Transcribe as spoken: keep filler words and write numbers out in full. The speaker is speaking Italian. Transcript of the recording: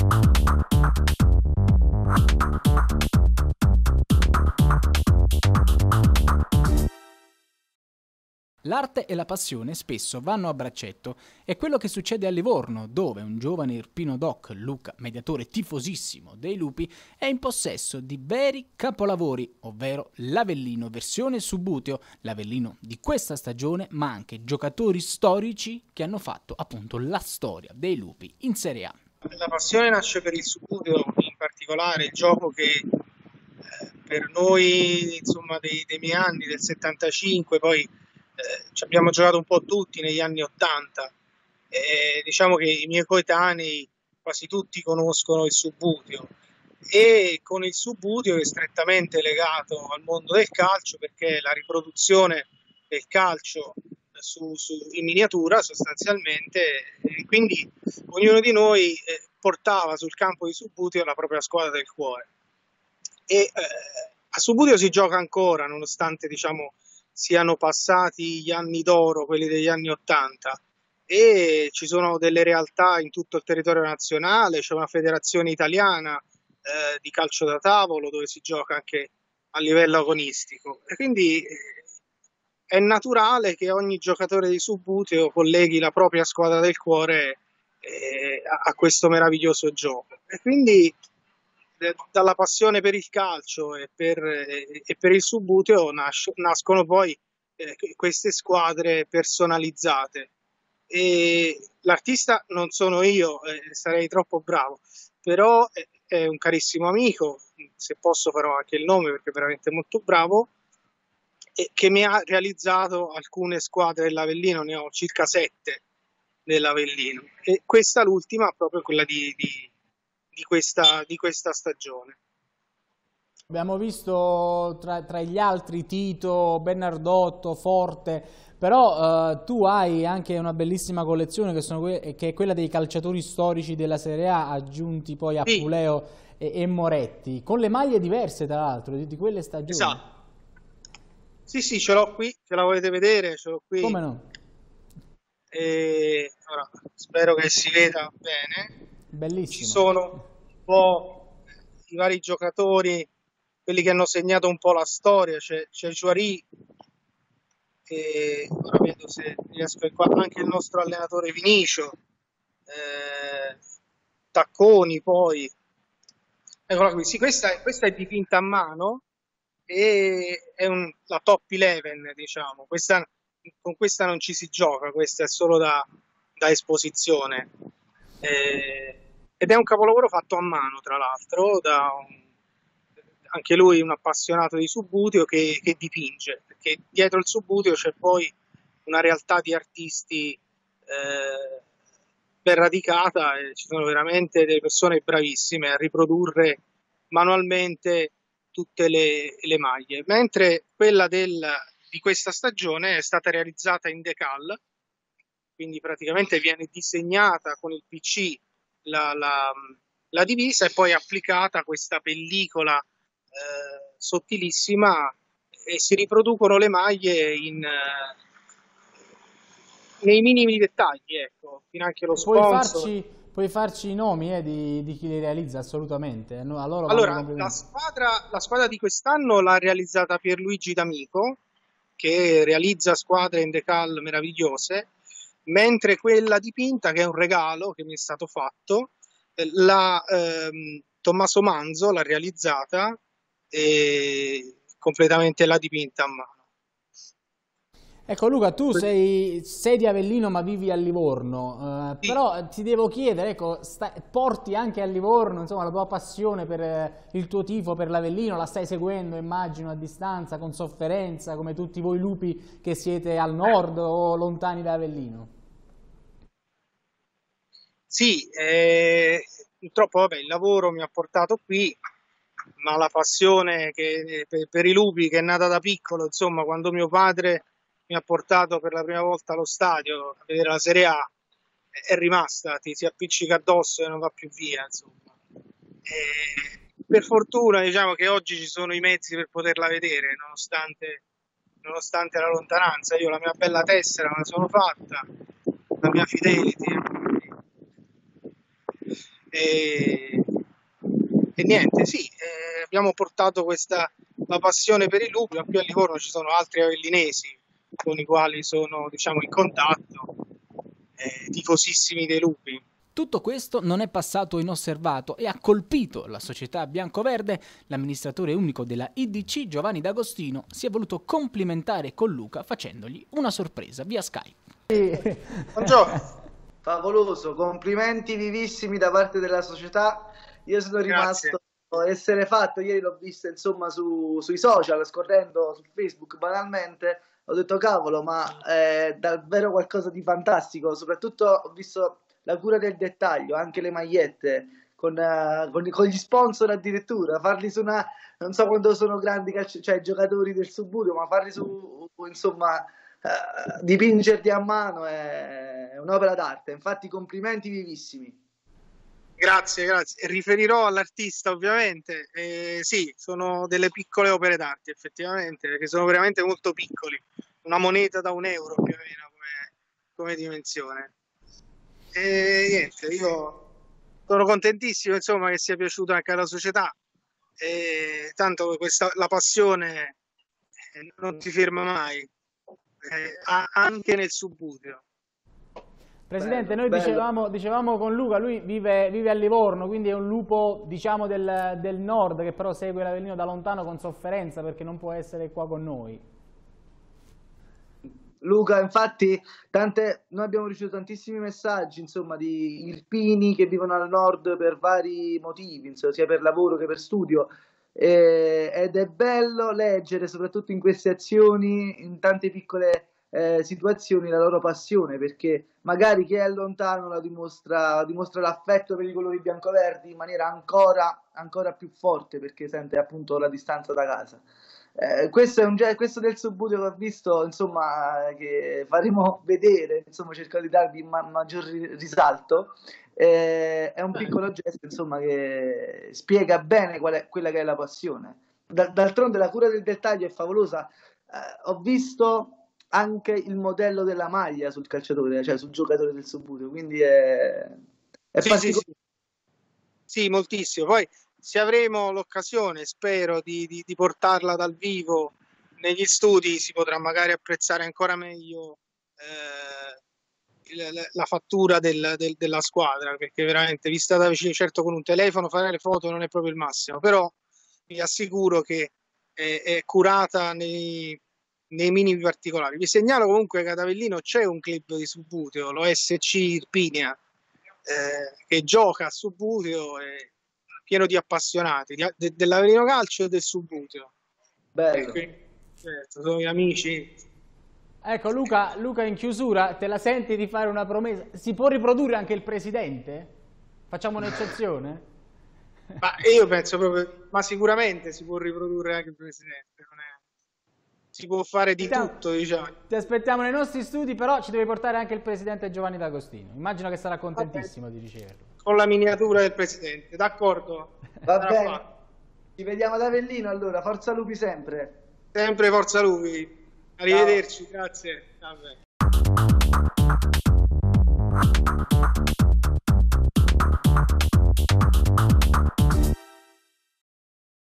L'arte e la passione spesso vanno a braccetto. È quello che succede a Livorno, dove un giovane irpino doc, Luca, mediatore tifosissimo dei lupi, è in possesso di veri capolavori, ovvero l'Avellino versione Subbuteo, l'Avellino di questa stagione, ma anche giocatori storici che hanno fatto appunto la storia dei lupi in Serie A. La passione nasce per il Subbuteo, in particolare il gioco che eh, per noi, insomma, dei, dei miei anni, del settantacinque, poi Eh, ci abbiamo giocato un po' tutti negli anni ottanta. Eh, diciamo che i miei coetanei quasi tutti conoscono il Subbuteo, e con il Subbuteo è strettamente legato al mondo del calcio, perché è la riproduzione del calcio su, su, in miniatura sostanzialmente, e quindi ognuno di noi eh, portava sul campo di Subbuteo la propria squadra del cuore. E eh, a Subbuteo si gioca ancora, nonostante, diciamo, siano passati gli anni d'oro, quelli degli anni ottanta, e ci sono delle realtà in tutto il territorio nazionale. C'è una federazione italiana eh, di calcio da tavolo dove si gioca anche a livello agonistico, e quindi eh, è naturale che ogni giocatore di Subbuteo colleghi la propria squadra del cuore eh, a, a questo meraviglioso gioco. E quindi dalla passione per il calcio e per, e per il Subbuteo nas- nascono poi eh, queste squadre personalizzate. E l'artista non sono io, eh, sarei troppo bravo, però è, è un carissimo amico, se posso farò anche il nome perché è veramente molto bravo, e che mi ha realizzato alcune squadre dell'Avellino, ne ho circa sette dell'Avellino, e questa l'ultima, proprio quella di, di Di questa, di questa stagione. Abbiamo visto tra, tra gli altri Tito, Bernardotto, Forte, però eh, tu hai anche una bellissima collezione che, sono que- che è quella dei calciatori storici della Serie A, aggiunti poi a Sì, Puleo e, e Moretti, con le maglie diverse tra l'altro di, di quelle stagioni. esatto. Sì, sì, ce l'ho qui, ce la volete vedere, ce l'ho qui. Come no? E, ora, spero che si veda bene. Ci Bellissimo. sono un po' i vari giocatori, quelli che hanno segnato un po' la storia. C'è, c'è Juari, e ora vedo se riesco a qua, anche il nostro allenatore Vinicio, eh, Tacconi poi. Eccola qui, sì, questa, è- questa è dipinta a mano, e è un- la top undici, diciamo. Questa, con questa non ci si gioca, questa è solo da, da esposizione. Eh, ed è un capolavoro fatto a mano, tra l'altro, da un- anche lui un appassionato di Subbuteo che, che dipinge, perché dietro il Subbuteo c'è poi una realtà di artisti eh, ben radicata, e ci sono veramente delle persone bravissime a riprodurre manualmente tutte le, le maglie, mentre quella del, di questa stagione è stata realizzata in decal, quindi praticamente viene disegnata con il P C la, la, la divisa, e poi applicata questa pellicola eh, sottilissima, e si riproducono le maglie in, eh, nei minimi dettagli, ecco, finanche lo Puoi sponsor. farci, puoi farci i nomi eh, di, di chi li realizza assolutamente, no, a loro vanno i Allora, la complimenti. squadra, la squadra di quest'anno l'ha realizzata Pierluigi D'Amico, che realizza squadre in decal meravigliose, mentre quella dipinta, che è un regalo che mi è stato fatto, eh, la, ehm, Tommaso Manzo l'ha realizzata, e completamente la dipinta a mano. Ecco Luca, tu sei, sei di Avellino ma vivi a Livorno, eh, Sì, però ti devo chiedere, ecco, sta- porti anche a Livorno, insomma, la tua passione per eh, il tuo tifo per l'Avellino, la stai seguendo, immagino, a distanza, con sofferenza, come tutti voi lupi che siete al nord o lontani da Avellino. sì, eh, purtroppo vabbè, il lavoro mi ha portato qui, ma la passione che- per, per i lupi, che è nata da piccolo, insomma, quando mio padre mi ha portato per la prima volta allo stadio a vedere la Serie A, è rimasta, ti si appiccica addosso e non va più via, insomma. E per fortuna, diciamo che oggi ci sono i mezzi per poterla vedere, nonostante, nonostante la lontananza. Io la mia bella tessera me la sono fatta, la mia Fidelity. E, e niente, sì, eh, abbiamo portato questa la passione per i lupi, ma qui a Livorno ci sono altri avellinesi con i quali sono, diciamo, in contatto, eh, tifosissimi dei lupi. Tutto questo non è passato inosservato e ha colpito la società biancoverde. L'amministratore unico della I D C, Giovanni D'Agostino, si è voluto complimentare con Luca facendogli una sorpresa via Skype. Buongiorno. Favoloso, complimenti vivissimi da parte della società. Io sono rimasto a essere fatto, ieri l'ho visto insomma su, sui social, scorrendo su Facebook banalmente, ho detto cavolo, ma è davvero qualcosa di fantastico. Soprattutto ho visto la cura del dettaglio, anche le magliette con, uh, con, con gli sponsor addirittura, farli su una, non so quando sono grandi cioè giocatori del Subbuteo, ma farli su, insomma, uh, dipingerli a mano è, è un'opera d'arte. Infatti complimenti vivissimi. Grazie, grazie. Riferirò all'artista ovviamente, eh, sì, sono delle piccole opere d'arte effettivamente, perché sono veramente molto piccoli, una moneta da un euro più o meno come, come dimensione. E niente, io sono contentissimo insomma che sia piaciuto anche alla società, e tanto questa, la passione non si ferma mai, eh, anche nel Subbuteo. Presidente, bello, noi bello. Dicevamo, dicevamo con Luca, lui vive, vive a Livorno, quindi è un lupo diciamo del, del nord che però segue l'Avellino da lontano con sofferenza perché non può essere qua con noi. Luca, infatti, tante, noi abbiamo ricevuto tantissimi messaggi, insomma, di irpini che vivono al nord per vari motivi, insomma, sia per lavoro che per studio, eh, ed è bello leggere, soprattutto in queste azioni, in tante piccole eh, situazioni, la loro passione, perché magari chi è lontano la dimostra, dimostra l'affetto per i colori biancoverdi in maniera ancora, ancora più forte, perché sente appunto la distanza da casa. Eh, questo è un questo del Subbuteo che ho visto, insomma, che faremo vedere, insomma, cerco di darvi ma maggior risalto. Eh, è un piccolo gesto, insomma, che spiega bene qual è quella che è la passione. D'altronde la cura del dettaglio è favolosa. Eh, ho visto anche il modello della maglia sul calciatore, cioè sul giocatore del Subbuteo, quindi è, è sì, particolare. Sì, sì. Sì, moltissimo. Poi se avremo l'occasione, spero, di, di, di portarla dal vivo negli studi, si potrà magari apprezzare ancora meglio eh, la, la fattura del, del, della squadra, perché veramente vista da vicino, certo con un telefono fare le foto non è proprio il massimo, però vi assicuro che è, è curata nei, nei minimi particolari. Vi segnalo comunque che ad Avellino c'è un club di Subbuteo, lo S C Irpinia, eh, che gioca a Subbuteo e pieno di appassionati de, dell'Avellino Calcio e del Subbuteo. Bello. Quindi, certo, sono gli amici. Ecco Luca, Luca, in chiusura, te la senti di fare una promessa? Si può riprodurre anche il presidente? Facciamo un'eccezione? Ma io penso proprio, ma sicuramente si può riprodurre anche il presidente. Non è... Si può fare di Aspettiamo, tutto, diciamo. Ti aspettiamo nei nostri studi, però ci devi portare anche il presidente Giovanni D'Agostino. Immagino che sarà contentissimo di riceverlo. Con la miniatura del presidente, d'accordo? Va bene, fatto. Ci vediamo ad Avellino allora, forza Lupi sempre. Sempre forza Lupi, arrivederci, ciao. Grazie. Vabbè.